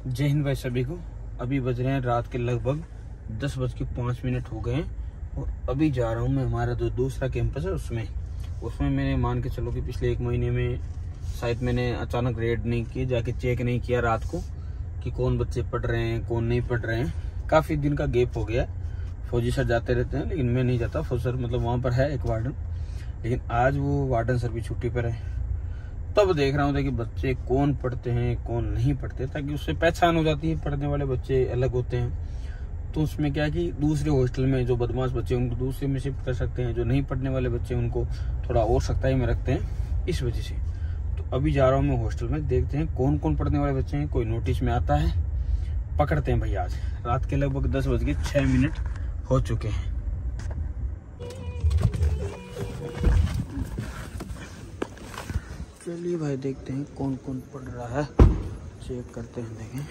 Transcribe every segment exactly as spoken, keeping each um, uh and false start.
जय हिंद भाई सभी को। अभी बज रहे हैं रात के लगभग दस बज के पाँच मिनट हो गए हैं और अभी जा रहा हूँ मैं हमारा जो दूसरा कैंपस है उसमें उसमें मैंने मान के चलो कि पिछले एक महीने में शायद मैंने अचानक रेड नहीं की, जाके चेक नहीं किया रात को कि कौन बच्चे पढ़ रहे हैं कौन नहीं पढ़ रहे हैं। काफ़ी दिन का गैप हो गया। फौजी सर जाते रहते हैं लेकिन मैं नहीं जाता। फौजी सर मतलब वहाँ पर है एक वार्डन, लेकिन आज वो वार्डन सर भी छुट्टी पर है। तब देख रहा हूँ कि बच्चे कौन पढ़ते हैं कौन नहीं पढ़ते, ताकि उससे पहचान हो जाती है। पढ़ने वाले बच्चे अलग होते हैं तो उसमें क्या है कि दूसरे हॉस्टल में जो बदमाश बच्चे उनको दूसरे में शिफ्ट कर सकते हैं, जो नहीं पढ़ने वाले बच्चे उनको थोड़ा और सख्ताई में रखते हैं। इस वजह से तो अभी जा रहा हूँ मैं हॉस्टल में, देखते हैं कौन कौन पढ़ने वाले बच्चे हैं। कोई नोटिस में आता है, पकड़ते हैं भाई। आज रात के लगभग दस बज के छः मिनट हो चुके हैं। चलिए भाई देखते हैं कौन कौन पढ़ रहा है, चेक करते हैं। देखें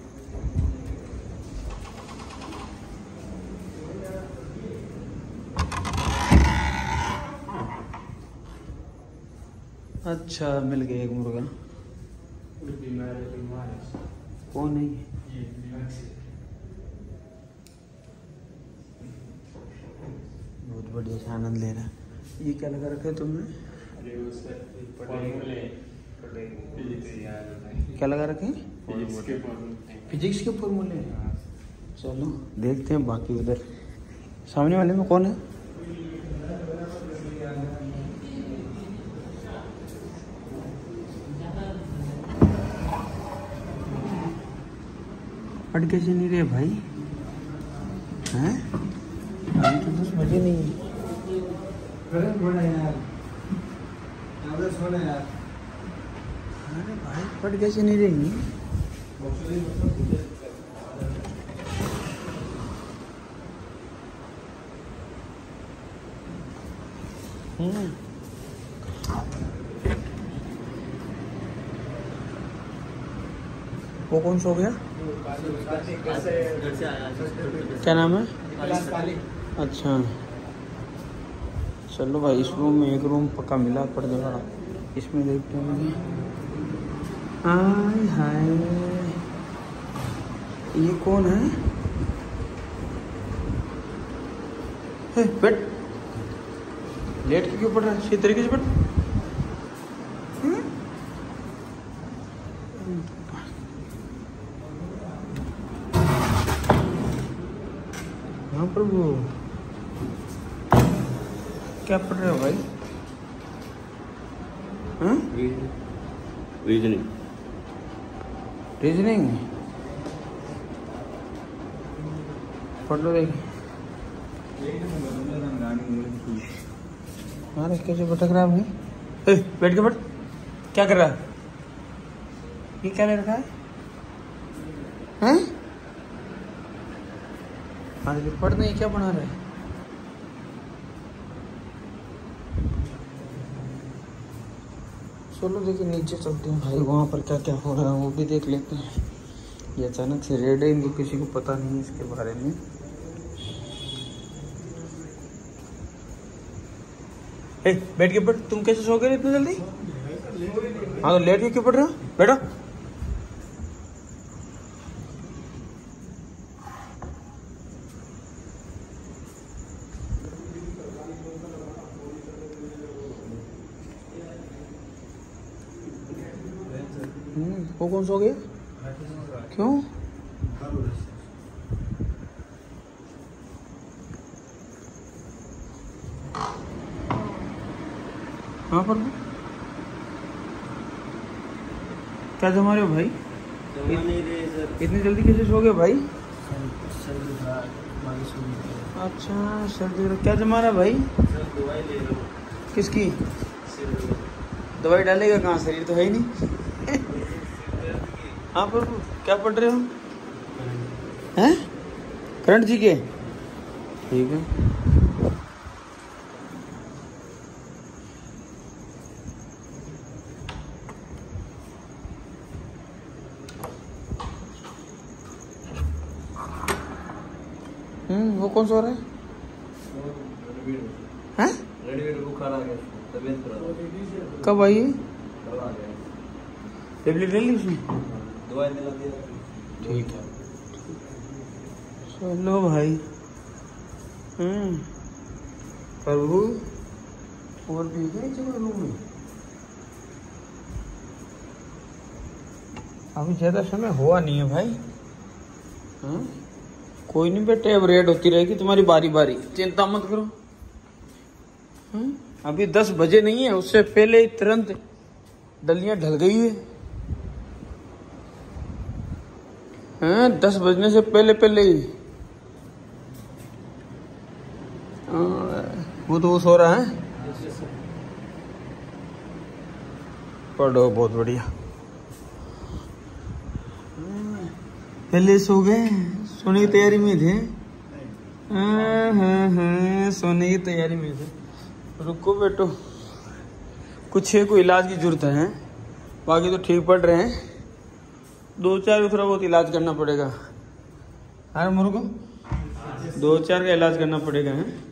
अच्छा मिल गया एक मुर्गा। कौन है ये? बहुत बढ़िया से आनंद ले रहा है। ये क्या लगा रखा है तुमने? क्या लगा रखे? फिजिक्स के फॉर्मूले। चलो देखते हैं बाकी। उधर सामने वाले में कौन है? पढ़ कैसे नहीं रहे भाई? हैं अभी तो दस बजे नहीं है। अरे भाई पढ़ कैसे नहीं रहेंगी? हम्म वो कौन सो गया? क्या नाम है? अच्छा चलो भाई, इस रूम में एक रूम पक्का मिला पढ़ने वाला, इसमें देखते हैं। हाय हाय, ये कौन है? हे बैठ, लेट के क्यों पढ़ रहा है? सही तरीके से बैठ। हाँ प्रभु, क्या पढ़ रहे हो भाई? हाँ? रीजनिंग। रीजनिंग पढ़ लो। देख अरे कैसे भटक रहा है भाई? बैठ के बैठ। क्या कर रहा है? ये क्या ले रखा है? हैं? अरे पढ़ नहीं, क्या बना रहा है? चलो देखिए नीचे चलते हैं भाई, वहाँ पर क्या क्या हो रहा है वो भी देख लेते हैं। ये अचानक से रेड है, इनको किसी को पता नहीं है इसके बारे में। ए, बैठ के पढ़। तुम कैसे सो गए इतनी जल्दी? हाँ तो लेट के क्यों पढ़ रहे हो? बैठो। हम्म वो कौन सो गया? क्यों? हाँ पर क्या जमा रहे हो भाई? इतनी जल्दी कैसे सो गए भाई? अच्छा सर्दी। क्या जमा रहा भाई? दवाई ले लो। किसकी दवाई? डालेगा कहाँ, शरीर तो है ही नहीं। हाँ पर क्या पढ़ रहे हो? हैं? करंट जी के? ठीक है। हम्म वो कौन सो रहा है? हैं? बुखार आ गया, तबीयत खराब। कब आई? कल आ गया। टेबलेट ले ली उसने? दवाई दिला दिया। ठीक है चलो भाई। हम्म प्रभु और भी गए जगह रूम में अभी ज्यादा समय हुआ नहीं है भाई। हाँ कोई नहीं बेटे, अब रेड होती रहेगी तुम्हारी बारी बारी, चिंता मत करो। हाँ अभी दस बजे नहीं है, उससे पहले ही तुरंत डलियां ढल गई है। हाँ दस बजने से पहले पहले ही। वो तो वो सो रहा है। पढ़ो बहुत बढ़िया। पहले सो गए, सोने की तैयारी में थे। हाँ हाँ हाँ सोने की तैयारी में थे। रुको बेटो, कुछ है कोई इलाज की जरूरत है, बाकी तो ठीक पड़ रहे हैं। दो चार थोड़ा बहुत इलाज करना पड़ेगा। अरे मुर्गो दो चार का इलाज करना पड़ेगा है।